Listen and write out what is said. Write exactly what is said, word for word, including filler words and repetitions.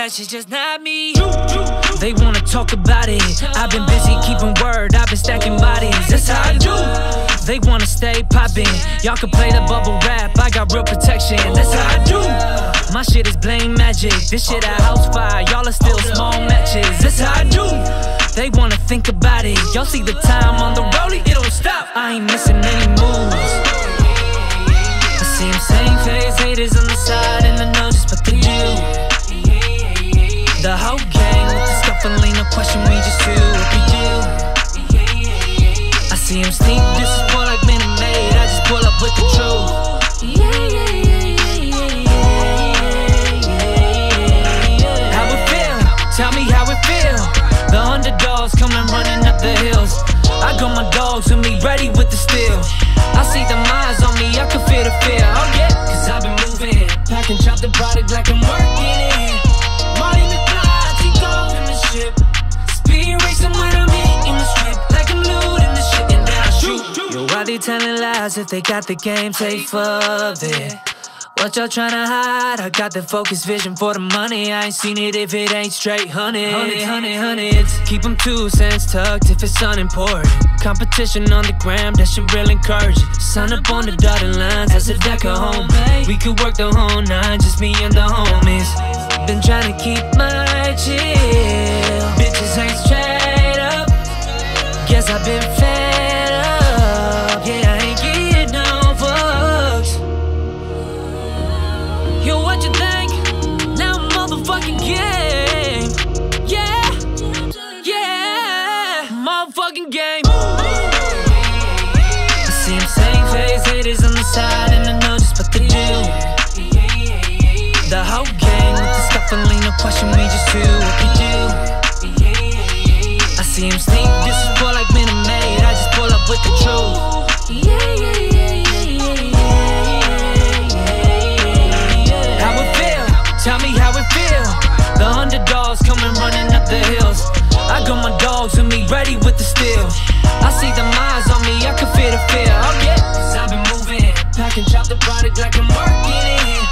rush, it's just not me. They wanna talk about it, I've been busy keeping word, I've been stacking bodies, that's how I do. They wanna stay poppin', y'all can play the bubble rap, I got real protection, that's how I do. My shit is blain magic, this shit a house fire, y'all are still small matches, that's how I do. They wanna think about it, y'all see the time on the rollie, it don't stop, I ain't missing any moves. I see them same face, haters on the side and I know just what they do. The whole gang with the scuffling, no question, we just do what we do. I see him sneak, this is more like men are made, I just pull up with the truth. How it feel? Tell me how it feel. The underdogs coming running up the hills. I got my dogs with me, ready with the steel. I see the eyes on me, I can feel the fear. Oh yeah, cause I've been moving, pack and chop the product like I'm working it. Money in the cloud, take off in the ship. Speed racing when I'm hitting the strip, like I'm looting the shit and then I shoot. Yo, why they telling lies if they got the game safe of it? What y'all tryna hide? I got the focused vision for the money. I ain't seen it if it ain't straight hundred. Hundred, hundred, hundreds. Keep them two cents tucked if it's unimportant. Competition on the gram, that shit real encouraging. Sign up on the dotted lines, that's a deck of home. We could work the whole nine, just me and the homies. Been tryna keep my chill. Bitches ain't straight up. Guess I've been fed up. Yeah, I ain't getting no fucks. Yo, what you think? Now I'm motherfucking game. Yeah, yeah, motherfucking game. I see them same face, haters on the side, and I know just what to do. The whole gang with the scuffling, no question, we just do what we do. I see them sneak, this is more like men are made, I just pull up with the truth. Yeah, yeah, yeah, yeah, yeah. How it feel? Tell me how it feel. The underdogs coming running up the hills. I got my dogs with me, ready with the steel. I see them eyes on me, I can feel the fear. Oh yeah, cause I've been moving, pack and chop the product like I'm working it.